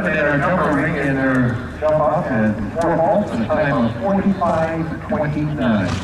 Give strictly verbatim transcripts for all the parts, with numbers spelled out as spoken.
eleven in our jumper ring in their jump off and four vaults at a time of forty-five twenty-nine.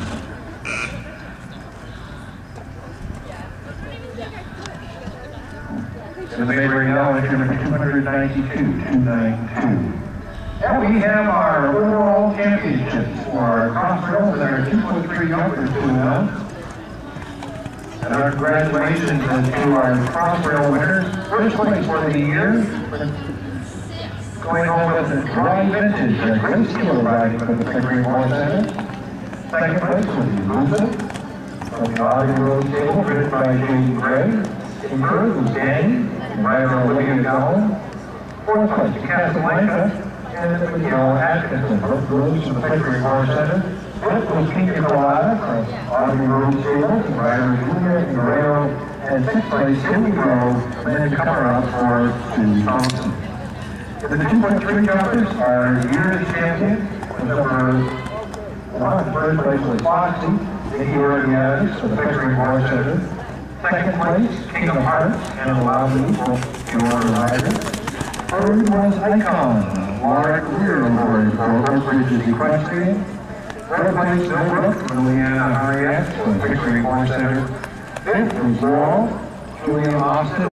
And the neighboring now entry number two hundred ninety-two, two ninety-two. And we have our overall championships for our crossrail with our two foot three jumpers to announce. And our congratulations to our crossrail winners. First place for the year, going home with the dry vintage, a great skill riding from the Pickering Horse Center. Second place was Elizabeth from the Audrey Road Stable, ridden by Jason Gray. In third was Danny, and rider Olivia Gowell. Fourth place, Casablanca, and the Miguel Atkinson, both roads from the Pickering Horse Center. Fifth was Pina Colada from Audrey Road Stable, and rider Julia Guerrero. And sixth place, Cindy Grove, and then cover up for Susie Thompson. The two point three jumpers are year's champion, with number one. First place was Foxy, Nikki Orgiatis for the Pickering Horse Center. Second place, King of Hearts, and Loudly for your rider. Third was Icon, Laura Greer Award for Oak Ridge's Equestrian. Third place, Millbrook from Leanna Harriet for the Pickering Horse Center. Fifth was Laurel, Julian Austin.